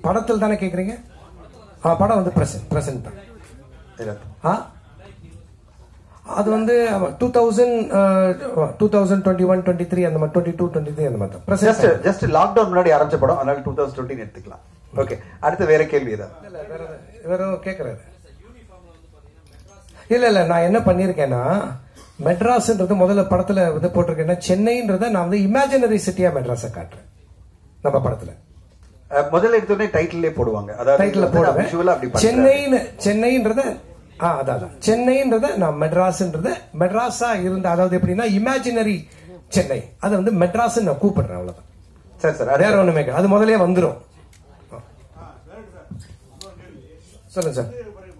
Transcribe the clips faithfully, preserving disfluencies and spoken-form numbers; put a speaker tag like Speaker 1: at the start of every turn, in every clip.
Speaker 1: படத்தில் தானே கேட்குறீங்க? ஆ படம் வந்து ப்ரெசன்ட் ப்ரெசன்ட் தான். ஆ அது வந்து two thousand two thousand twenty one twenty three அந்த மாதிரி டுவெண்ட்டி டூ டுவெண்ட்டி த்ரீ அந்த மாதிரி தான்.
Speaker 2: ஜஸ்ட் ஜஸ்ட் லாக்டவுன் முன்னாடி ஆரம்பிச்ச படம், அதனால டூ தௌசண்ட் டுவெண்ட்டி எடுத்துக்கலாம். ஓகே, அடுத்து வேற கேள்வி ஏதாவது?
Speaker 1: இல்லை வேற வேற கேட்குறாரு. இல்லை இல்லை நான் என்ன பண்ணியிருக்கேன்னா, மெட்ராஸ்ன்றது முதல்ல படத்தில் வந்து போட்டிருக்கேன்னா, சென்னைன்றதை நான் வந்து இமேஜினரி சிட்டியாக மெட்ராஸை காட்டுறேன் நம்ம படத்தில்.
Speaker 2: முதல்ல எடுத்தோடனே டைட்டிலே போடுவாங்க, அதாவது
Speaker 1: டைட்டில் போடுவேன் சென்னைன்னு. சென்னைன்றத ஆ அதான் சென்னைன்றத நான் மெட்ராஸ்ன்றத மெட்ராஸா இருந்த, அதாவது எப்படின்னா இமேஜினரி சென்னை, அதை வந்து மெட்ராஸ் நான் கூப்பிடுறேன், அவ்வளவுதான்.
Speaker 2: சரி சார், வேற
Speaker 1: ஒண்ணுமே அது முதலே வந்துடும். சொல்லுங்க சார்.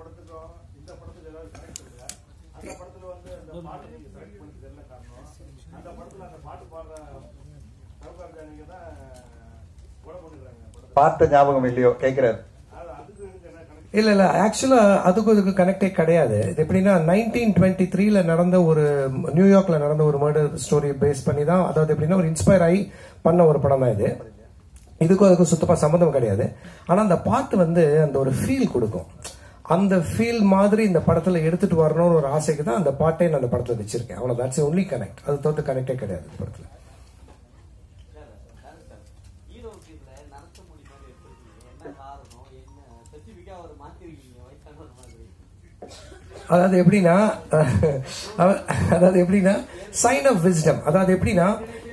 Speaker 2: பார்த்த ஞாபகம் இல்லையோ கேட்கிறாரு.
Speaker 1: இல்ல இல்ல ஆக்சுவலா அதுக்கு இதுக்கு கனெக்டே கிடையாது. இது எப்படின்னா நைன்டீன் டுவெண்ட்டி த்ரீல நடந்த ஒரு நியூயார்க்ல நடந்த ஒரு மர்டர் ஸ்டோரி பேஸ் பண்ணி தான், அதாவது எப்படின்னா ஒரு இன்ஸ்பயர் ஆகி பண்ண ஒரு படம் தான் இது. இதுக்கும் அதுக்கும் சுத்தமா சம்மந்தம் கிடையாது. ஆனா அந்த பாட்டு வந்து அந்த ஒரு ஃபீல் கொடுக்கும். அந்த ஃபீல் மாதிரி இந்த படத்துல எடுத்துட்டு வரணும்னு ஒரு ஆசைக்கு தான் அந்த பாட்டை நான் அந்த படத்துல வச்சிருக்கேன். அவ்வளவு தட்ஸ் ஒன்லி கனெக்ட். அது தவிர்த்து கனெக்டே கிடையாது இந்த படத்துல. அதாவது எப்படின்னா அதாவது எப்படின்னா சைன் ஆஃப் விஸ்டம். அதாவது எப்படின்னா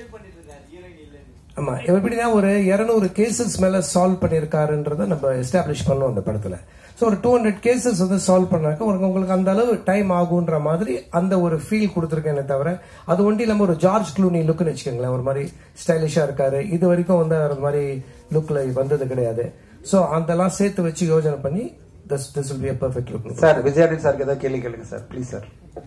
Speaker 1: ஆமா எப்படின்னா ஒரு இருநூறு கேசஸ் மேல சால்வ் பண்ணிருக்காருன்றத நம்ம எஸ்டாப்ளிஷ் பண்ணோம் அந்த படத்துல. ஸோ ஒரு டூ ஹண்ட்ரட் கேசஸ் வந்து சால்வ் பண்ணாக்க உங்களுக்கு அந்த அளவு டைம் ஆகுன்ற மாதிரி அந்த ஒரு ஃபீல் கொடுத்துருக்கேனே தவிர, அது ஒன்றும் இல்லாமல் ஒரு ஜார்ஜ் க்ளூனி லுக்னு வச்சுக்கோங்களேன், ஒரு மாதிரி ஸ்டைலிஷா இருக்காரு. இது வரைக்கும் வந்து அந்த மாதிரி லுக்ல வந்தது கிடையாது. ஸோ அதெல்லாம் சேர்த்து வச்சு யோசனை பண்ணி this this will be a perfect look.
Speaker 2: Sir Vijayanand sir ஏதாவது கேள்வி கேளுங்க சார், ப்ளீஸ் சார்.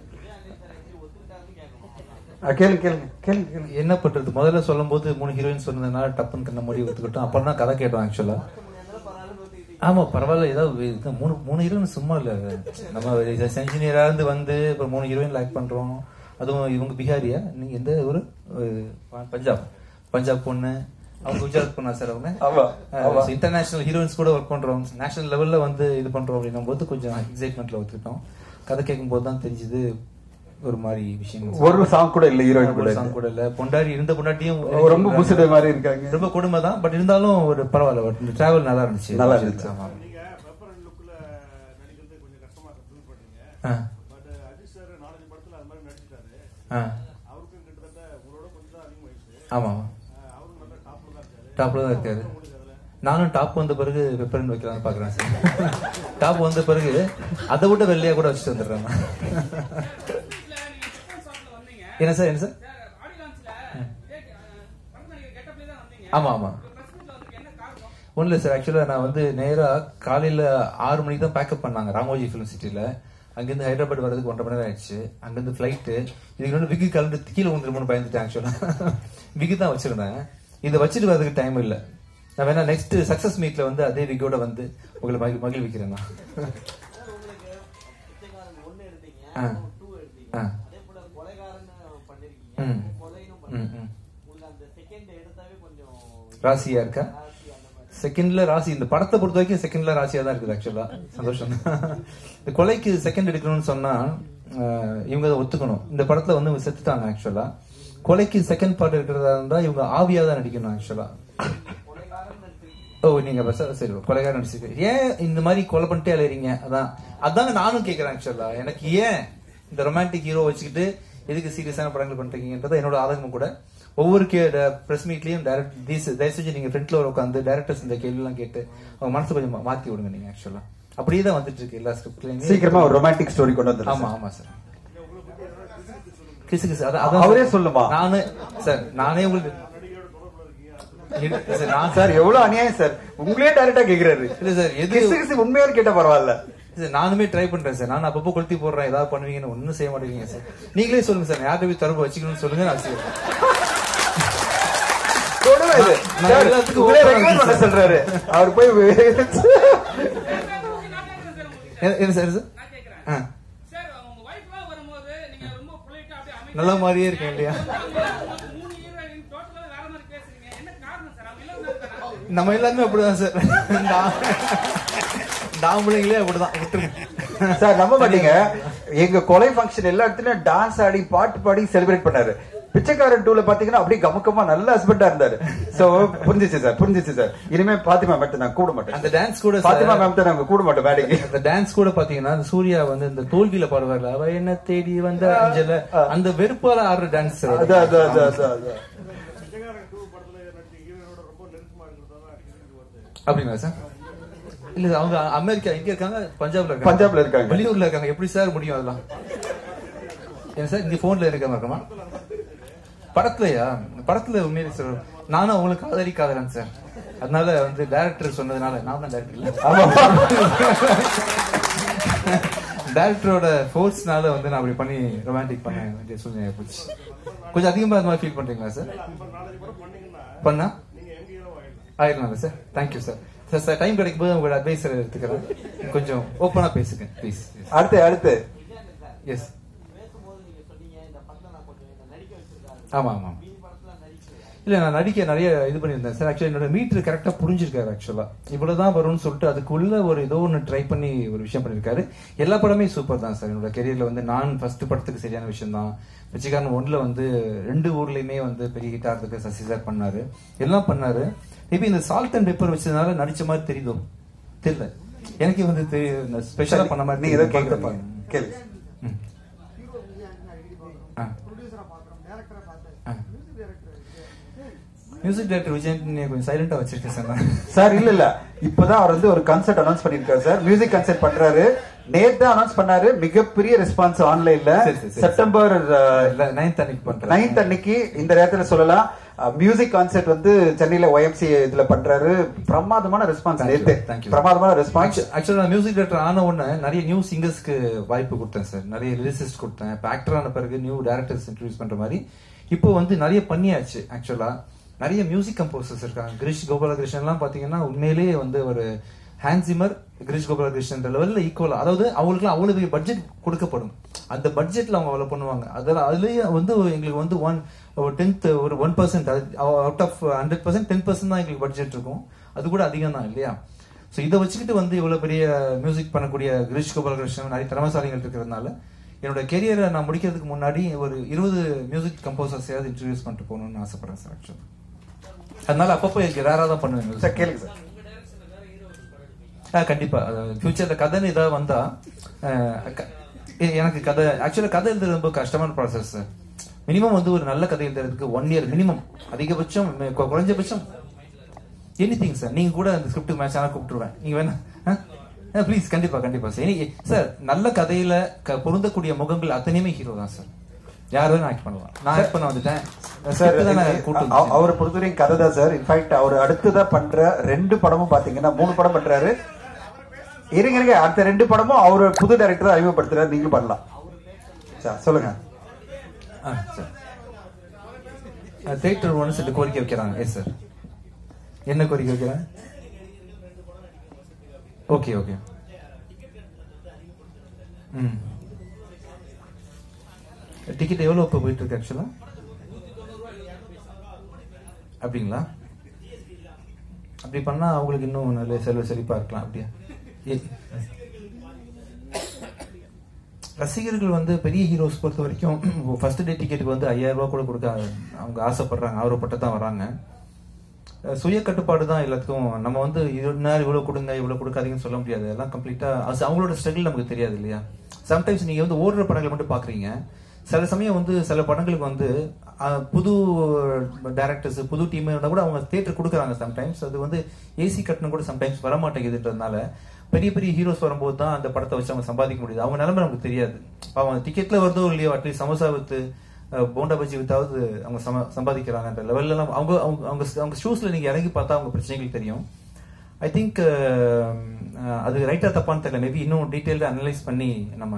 Speaker 2: கேளு கேளுங்க கேளுங்க கேளுங்க.
Speaker 3: என்ன பண்றது, முதல்ல சொல்லும் போது மூணு ஹீரோயின் சொன்னதுனால டப்புன்னு கண்ண மூடி ஒத்துக்கிட்டோம். அப்புறம் தான் கதை கேட்டோம் ஆக்சுவலா. ஆமா பரவாயில்ல, ஏதாவது மூணு மூணு ஹீரோயின் சும்மா இல்ல, நம்ம என்ஜினியரா இருந்து வந்து இப்போ மூணு ஹீரோயின் லைக் பண்றோம். அதுவும் இவங்க பிஹாரியா, நீங்க எந்த ஒரு பஞ்சாப் பஞ்சாப் பொண்ணு, அவங்க குஜராத் பண்ணா சார். அவங்க இன்டர்நேஷனல் ஹீரோயின்ஸ் கூட ஒர்க் பண்றோம், நேஷனல் லெவல்ல வந்து இது பண்றோம் அப்படின்னும் போது கொஞ்சம் எக்ஸைட்மெண்ட்ல ஒத்துக்கிட்டோம். கதை கேட்கும் போது தான் தெரிஞ்சது ஒரு மாதிரி விஷயம்.
Speaker 2: ஒரு சாங் கூட இல்ல, ஹீரோயின் கூட
Speaker 3: சாங் கூட இல்ல. பொண்டாடி இருந்த பொண்டாட்டியும்
Speaker 2: ரொம்ப புசுட மாதிரி இருக்காங்க,
Speaker 3: ரொம்ப கொடுமை தான். பட் இருந்தாலும் ஒரு பரவாயில்ல, பட் இந்த டிராவல் நல்லா இருந்துச்சு,
Speaker 2: நல்லா இருந்துச்சு. ஆமா
Speaker 3: ஆமா டாப்ல தான் இருக்காரு. நானும் டாப் வந்த பிறகு பெப்பரன் வைக்கலாம்னு பாக்குறேன் சார். டாப் வந்த பிறகு அதை விட வெள்ளையா கூட வச்சுட்டு வந்துடுறேன். என்ன சார் என்ன சார் ஆமா ஆமா ஒன்றும் இல்லை சார். ஆக்சுவலா நான் வந்து நேரா காலையில ஆறு மணிக்கு தான் பேக்கப் பண்ணாங்க ராமோஜி ஃபிலிம் சிட்டில. அங்கிருந்து ஹைதராபாத் வர்றதுக்கு ஒன்றரை மணி நேரம் ஆயிடுச்சு. அங்கிருந்து ஃபிளைட்டு, இதுக்கு வந்து விக்கி கலந்து கீழே வந்துருமோன்னு பயந்துட்டேன். ஆக்சுவலா விக்கி தான் வச்சிருந்தேன், இதை வச்சுட்டு வரதுக்கு டைம் இல்லை. நான் வேணா நெக்ஸ்ட் சக்சஸ் மீட்ல வந்து அதே விக்கோட வந்து உங்களை மகி மகிழ்விக்கிறேன். ராசியா இருக்கா? செகண்ட்ல ராசி, இந்த படத்தை பொறுத்த வரைக்கும் செகண்ட்ல ராசியா தான் இருக்குது. ஆக்சுவலா சந்தோஷம். இந்த கொலைக்கு செகண்ட் எடுக்கணும்னு சொன்னா இவங்க அதை ஒத்துக்கணும். இந்த படத்துல வந்து செத்துட்டாங்க. ஆக்சுவலா கொலைக்கு செகண்ட் பார்ட் இருக்கிறதா இருந்தா இவங்க ஆவியா தான் நடிக்கணும். ஆக்சுவலா ஓ நீங்க சரி கொலைகார நடிச்சிருக்க, ஏன் இந்த மாதிரி கொலை பண்ணிட்டே அலையறீங்க? அதான் அதாங்க நானும் கேட்கறேன். ஆக்சுவலா எனக்கு ஏன் இந்த ரொமான்டிக் ஹீரோ வச்சுக்கிட்டு எதுக்கு சீரியஸான படங்கள் பண்றீங்கன்றத என்னோட ஆதங்கமும் கூட. ஒவ்வொரு பிரஸ் மீட்லயும் தயவு செஞ்சு நீங்க ஃப்ரண்ட்ல உட்காந்து டைரக்டர்ஸ் இந்த கேள்வி எல்லாம் கேட்டு அவங்க மனசு கொஞ்சம் மாத்தி விடுங்க. நீங்க ஆக்சுவலா அப்படியே தான் வந்துட்டு இருக்கு எல்லா ஸ்கிரிப்ட்லயும்.
Speaker 2: சீக்கிரமா ஒரு ரொமான்டிக் ஸ்டோரி கொண்டு வந்து.
Speaker 3: ஆமா ஆமா சார், கிசு கிசு
Speaker 2: அவரே சொல்லுமா?
Speaker 3: நானு சார் நானே உங்களுக்கு
Speaker 2: சார் எவ்வளவு அநியாயம் சார், உங்களே டைரக்டா கேக்குறாரு.
Speaker 3: இல்ல சார் எது
Speaker 2: உண்மையானு கேட்டா பரவாயில்ல
Speaker 3: சார், நானுமே ட்ரை பண்றேன் சார். நான் அப்பப்போ கொளுத்தி போடுறேன், ஏதாவது பண்ணுவீங்கன்னு ஒன்னும் செய்ய மாட்டேங்கிறீங்க சார். நீங்களே சொல்லுங்க சார், யார்கிட்ட போய் தொடர்பு வச்சுக்கணும்னு சொல்லுங்க. நான்
Speaker 2: எல்லாத்துக்கும் சொல்றாரு அவர் போய்
Speaker 3: என்ன சார் சார் நல்ல மாதிரியே இருக்கேன் இல்லையா? நம்ம எல்லாருமே அப்படிதான் சார். டாம்புளைங்களே அப்படிதான் விட்டுருங்க
Speaker 2: சார். நம்ப மாட்டீங்க, எங்க கொலை ஃபங்க்ஷன் எல்லா இடத்துலயும் டான்ஸ் ஆடி பாட்டு பாடி செலிப்ரேட் பண்ணாரு. பிச்சைக்காரன் டூல பாத்தீங்கன்னா அப்படியே கமுக்கமா நல்ல ஹஸ்பண்டா இருந்தாரு. சோ புரிஞ்சிச்சு சார், புரிஞ்சிச்சு சார். இனிமே பாத்திமா மேம் நான் கூட மாட்டேன்.
Speaker 3: அந்த டான்ஸ் கூட
Speaker 2: பாத்திமா மேம் தான் நாங்க கூட மாட்டோம் வேலைக்கு.
Speaker 3: அந்த டான்ஸ் கூட பாத்தீங்கன்னா சூர்யா வந்து இந்த தோல்வியில பாடுவார்ல, அவ என்ன தேடி வந்த அஞ்சல, அந்த வெறுப்பால ஆடுற டான்ஸ்.
Speaker 2: அதான் அதான் அதான் அதான்.
Speaker 3: அப்படிங்களா சார்? இல்ல அவங்க அமெரிக்கா எங்க இருக்காங்க? பஞ்சாப்ல இருக்காங்க.
Speaker 2: பஞ்சாப்ல இருக்காங்க.
Speaker 3: வெளியூர்ல இருக்காங்க. எப்படி சார் முடியும் அதெல்லாம்? ஏன் சார் இங்க போன்ல இருக்காம இருக்கமா? படத்துலயா? படத்துல உண்மையிலே சார் நானும் அவங்களுக்கு காதலி காதலன் சார். அதனால வந்து டைரக்டர் சொன்னதுனால, நான் தான் டைரக்டர் இல்ல, டைரக்டரோட ஃபோர்ஸ்னால வந்து நான் அப்படி பண்ணி ரொமான்டிக் பண்ண வேண்டிய சூழ்நிலை போச்சு. கொஞ்சம் அதிகமா அது மாதிரி ஃபீல் பண்றீங்களா சார்? பண்ணா ஆயிரலாம் சார். Thank you sir. Sir sir time கிடைக்கும் போது உங்களோட அட்வைஸர் எடுத்துக்கிறேன். கொஞ்சம் ஓப்பனா பேசுங்க ப்ளீஸ்.
Speaker 2: அடுத்து அடுத்து
Speaker 3: எஸ். ஆமா ஆமா. இல்ல நான் நடிக்க நிறைய இது பண்ணியிருந்தேன் சார். ஆக்சுவலி என்னோட மீட்டர் கரெக்டா புரிஞ்சிருக்காரு. ஆக்சுவலா இவ்வளவுதான் வரும்னு சொல்லிட்டு அதுக்குள்ள ஒரு ஏதோ ஒன்று ட்ரை பண்ணி ஒரு விஷயம் பண்ணிருக்காரு. எல்லா படமே சூப்பர் தான் சார். என்னோட கெரியர்ல வந்து நான் ஃபர்ஸ்ட் படத்துக்கு சரியான விஷயம் தான். பிச்சைக்காரன் ஒன்ல வந்து ரெண்டு ஊர்லயுமே வந்து பெரிய ஹிட் ஆகிறதுக்கு சசி சார் பண்ணாரு, எல்லாம் பண்ணாரு. மேபி இந்த சால்ட் அண்ட் பெப்பர் வச்சதுனால நடிச்ச மாதிரி தெரியுதோ தெரியல எனக்கு வந்து ஸ்பெஷலா பண்ண மாதிரி.
Speaker 2: நீங்க ஏதோ கேக்குறப்ப கேளு.
Speaker 3: மியூசிக் டைரக்டர் விஜயன் கொஞ்சம் சைலண்டா வச்சிருக்கேன் சார்.
Speaker 2: சார் இல்ல இல்ல இப்பதான் அவர் வந்து ஒரு கான்சர்ட் அனௌன்ஸ் பண்ணிருக்காரு சார். மியூசிக் கான்சர்ட் பண்றாரு. நேத்து அனௌன்ஸ் பண்ணாரு. மிகப்பெரிய ரெஸ்பான்ஸ் ஆன்லைன்ல. செப்டம்பர்
Speaker 3: நைன்த் அன்னைக்கு பண்றாரு.
Speaker 2: நைன்த் அன்னைக்கு இந்த நேரத்துல சொல்லலாம். மியூசிக் கான்சர்ட் வந்து சென்னையில ஒய்எம்சி இதுல பண்றாரு. பிரமாதமான ரெஸ்பான்ஸ். நேத்து பிரமாதமான ரெஸ்பான்ஸ்.
Speaker 3: ஆக்சுவலா மியூசிக் டைரக்டர் ஆன உடனே நிறைய நியூ சிங்கர்ஸ்க்கு வாய்ப்பு கொடுத்தேன் சார். நிறைய லிரிசிஸ்ட் கொடுத்தேன். இப்போ ஆக்டர் ஆன பிறகு நியூ டைரக்டர்ஸ் இன்ட்ரோடியூஸ் பண்ற மாதிரி இப்போ வந்து நிறைய பண்ணியாச்சு. ஆக்சுவலா நிறைய மியூசிக் கம்போசர்ஸ் இருக்காங்க. கிரிஷ் கோபாலகிருஷ்ணன் எல்லாம் பாத்தீங்கன்னா உண்மையிலேயே வந்து ஒரு ஹேண்ட்ஸிமர் கிரிஷ் கோபாலகிருஷ்ணன் லெவல்ல ஈக்குவலா, அதாவது அவங்களுக்கு அவ்வளவு பெரிய பட்ஜெட் கொடுக்கப்படும். அந்த பட்ஜெட்ல அவங்க அவ்வளவு பண்ணுவாங்க. அதெல்லாம் அதுலயே வந்து எங்களுக்கு வந்து ஒன் டென்த் ஒரு one percent out of hundred percent ten percent தான் எங்களுக்கு பட்ஜெட் இருக்கும். அது கூட அதிகம் தான் இல்லையா? ஸோ இதை வச்சுக்கிட்டு வந்து இவ்வளவு பெரிய மியூசிக் பண்ணக்கூடிய கிரிஷ் கோபாலகிருஷ்ணன் நிறைய திறமசாலிகள் இருக்கிறதுனால என்னோட கெரியரை நான் முடிக்கிறதுக்கு முன்னாடி ஒரு இருபது மியூசிக் கம்போசர்ஸையாவது இன்ட்ரடியூஸ் பண்ணிட்டு போகணும்னு ஆசைப்படுறேன் சார். ஆக்சுவலா அதனால அப்பப்போ ரேரா தான் பண்ணுவேன் சார். கேளுங்க சார். கண்டிப்பா ஃபியூச்சர்ல கதைன்னு ஏதாவது வந்தா எனக்கு கதை ஆக்சுவலா கதை எழுதுறது ரொம்ப கஷ்டமான ப்ராசஸ் சார். மினிமம் வந்து ஒரு நல்ல கதை எழுதுறதுக்கு ஒன் இயர் மினிமம், அதிகபட்சம் குறைஞ்சபட்சம் எனிதிங் சார். நீங்க கூட அந்த ஸ்கிரிப்ட் மேட்ச் ஆனா கூப்பிட்டுருவேன். நீங்க வேணா ப்ளீஸ். கண்டிப்பா கண்டிப்பா சார். சார் நல்ல கதையில பொருந்தக்கூடிய முகங்கள் அத்தனையுமே ஹீரோ தான் சார். யாரும் ஆக்ட் பண்ணலாம். நான் ஆக்ட் பண்ண வந்துட்டேன் சார்.
Speaker 2: அவரை பொறுத்தவரைக்கும் கதை தான் சார். இன்ஃபேக்ட் அவர் அடுத்ததா பண்ற ரெண்டு படமும் பாத்தீங்கன்னா மூணு படம் பண்றாரு. இருங்க இருங்க அடுத்த ரெண்டு படமும் அவர் புது டைரக்டர் அறிமுகப்படுத்துறாரு. நீங்களும் பண்ணலாம் சார். சொல்லுங்க
Speaker 3: சார். தியேட்டர் ஒன்று சில கோரிக்கை வைக்கிறாங்க. Yes sir. என்ன கோரிக்கை வைக்கிறாங்க? Okay okay. ம் டிக்கெட் எவ்வளவு இப்போ போயிட்டு இருக்கு ஆக்சுவலா? அப்படிங்களா? அப்படி பண்ணா அவங்களுக்கு இன்னும் நல்ல செலவு செழிப்பா இருக்கலாம். அப்படியா? ரசிகர்கள் வந்து பெரிய ஹீரோஸ் பொறுத்த வரைக்கும் ஃபர்ஸ்ட் டே டிக்கெட்டுக்கு வந்து ஐயாயிரம் ரூபாய் கூட கொடுக்க அவங்க ஆசைப்படுறாங்க, ஆர்வப்பட்டு தான் வராங்க. சுய கட்டுப்பாடு தான் எல்லாத்துக்கும். நம்ம வந்து நேரம் இவ்வளவு கொடுங்க இவ்வளவு கொடுக்காதீங்கன்னு சொல்ல முடியாது. எல்லாம் கம்ப்ளீட்டா அவங்களோட ஸ்ட்ரகிள் நமக்கு தெரியாது இல்லையா? சம்டைம்ஸ் நீங்க வந்து ஓடுற படங்களை மட்டும் பாக்குறீங்க. சில சமயம் வந்து சில படங்களுக்கு வந்து புது டைரக்டர்ஸ் புது டீம் இருந்தா கூட அவங்க தியேட்டர் கொடுக்குறாங்க. சம்டைம்ஸ் அது வந்து ஏசி கட்டணம் கூட சம்டைம்ஸ் வர மாட்டேங்குதுன்றதுனால பெரிய பெரிய ஹீரோஸ் வரும்போது தான் அந்த படத்தை வச்சு அவங்க சம்பாதிக்க முடியுது. அவங்க நிலைமை நமக்கு தெரியாது. அவங்க டிக்கெட்ல வருதோ இல்லையோ அட்லீஸ்ட் சமோசா வித்து போண்டா பஜ்ஜி வித்தாவது அவங்க சம்பாதிக்கிறாங்கன்ற லெவல்ல எல்லாம் அவங்க அவங்க அவங்க ஷூஸ்ல நீங்க இறங்கி பார்த்தா அவங்க பிரச்சனைகள் தெரியும். ஐ திங்க் அது ரைட்டா தப்பான்னு தெரியல. மேபி இன்னும் டீடைல்டா அனலைஸ் பண்ணி நம்ம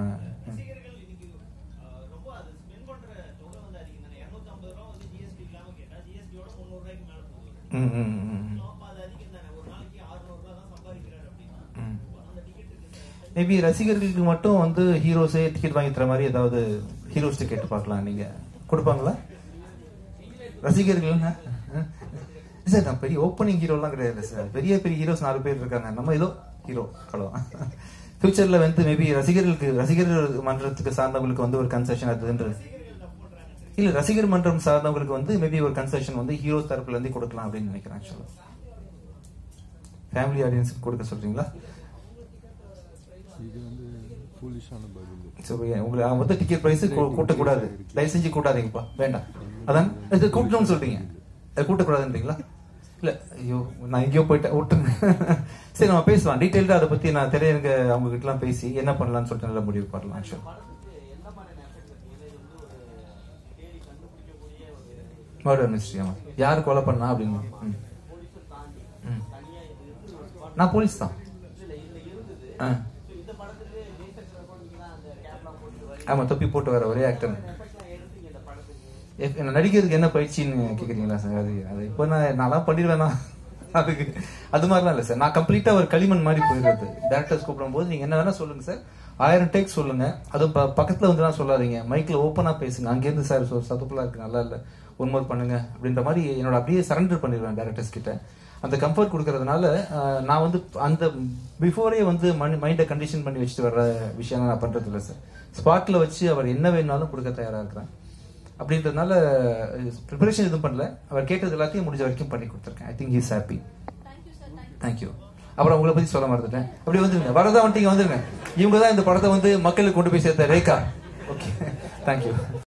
Speaker 3: மேபி ரசிகர்களுக்கு மட்டும் வந்து ஹீரோஸே டிக்கெட் வாங்கி தர மாதிரி ஏதாவது ஹீரோஸ் டிக்கெட் பார்க்கலாம். நீங்க கொடுப்பாங்களா ரசிகர்கள்? சார் நான் பெரிய ஓப்பனிங் ஹீரோலாம் கிடையாது சார். பெரிய பெரிய ஹீரோஸ் நாலு பேர் இருக்காங்க, நம்ம ஏதோ ஹீரோ அவ்வளோ. ஃபியூச்சர்ல வந்து மேபி ரசிகர்களுக்கு ரசிகர்கள் மன்றத்துக்கு சார்ந்தவங்களுக்கு வந்து ஒரு கன்செஷன் அதுன்றது இல்ல, ரசிகர் மன்றம் சார்ந்தவங்களுக்கு வந்து மேபி ஒரு கன்செஷன் வந்து ஹீரோ தரப்புல இருந்து கொடுக்கலாம் அப்படின்னு நினைக்கிறேன். ஆக்சுவலா ஃபேமிலி ஆடியன்ஸுக்கு கொடுக்க சொல்றீங்களா? உங்களுக்கு அவங்க வந்து டிக்கெட் பிரைஸ் கூட்டக்கூடாது, தயவு செஞ்சு கூட்டாதீங்கப்பா, வேண்டாம். அதான் இது கூட்டணும்னு சொல்றீங்க, அது கூட்டக்கூடாதுன்றீங்களா? இல்ல ஐயோ நான் எங்கேயோ போயிட்டேன், விட்டுருங்க. சரி நம்ம பேசலாம் டீட்டெயில்டா அதை பத்தி. நான் திரையரங்க அவங்க கிட்ட எல்லாம் பேசி என்ன பண்ணலாம்னு சொல்லிட்டு நல்ல முடிவு பண்ணலாம். ஆக்சுவலா மர்டர் மிஸ்ட்ரி. ஆமா, யாரு கொலை பண்ணா அப்படின்னு. நான் போலீஸ் தான். ஆமா, தொப்பி போட்டு வர ஒரே ஆக்டர். நடிக்கிறதுக்கு என்ன பயிற்சின்னு கேக்குறீங்களா சார்? அது அது இப்போ நான் நான்லாம் பண்ணிடுவேனா அதுக்கு? அது மாதிரிலாம் இல்லை சார். நான் கம்ப்ளீட்டா ஒரு களிமண் மாதிரி போயிடுறது. டேரக்டர்ஸ் கூப்பிடும் போது நீங்க என்ன வேணா சொல்லுங்க சார், ஆயிரம் டேக் சொல்லுங்க, அதுவும் பக்கத்துல வந்து தான் சொல்லாதீங்க, மைக்ல ஓப்பனா பேசுங்க. அங்கேருந்து சார் சதுப்புலா இருக்கு, நல்லா இல்லை, ஒன்மோர் பண்ணுங்க அப்படின்ற மாதிரி என்னோட அப்படியே சரண்டர் பண்ணிடுவேன் டேரக்டர்ஸ் கிட்ட. அந்த கம்ஃபர்ட் கொடுக்கறதுனால நான் வந்து அந்த பிஃபோரே வந்து மைண்டை கண்டிஷன் பண்ணி வச்சுட்டு வர்ற விஷயம் நான் பண்றது இல்லை சார். ஸ்பாட்ல வச்சு அவர் என்ன வேணாலும் கொடுக்க தயாரா இருக்கிறேன். அப்படின்றதுனால ப்ரிப்பரேஷன் எதுவும் பண்ணல, அவர் கேட்டது எல்லாத்தையும் முடிஞ்ச வரைக்கும் பண்ணி கொடுத்துருக்கேன். I think he is happy. Thank you. அப்புறம் உங்களை பத்தி சொல்ல மறந்துட்டேன். அப்படி வந்துருங்க, வரதா வந்துட்டீங்க, வந்துருங்க. இவங்க தான் இந்த படத்தை வந்து மக்களுக்கு கொண்டு போய் சேர்த்த ரேகா. Okay, thank you.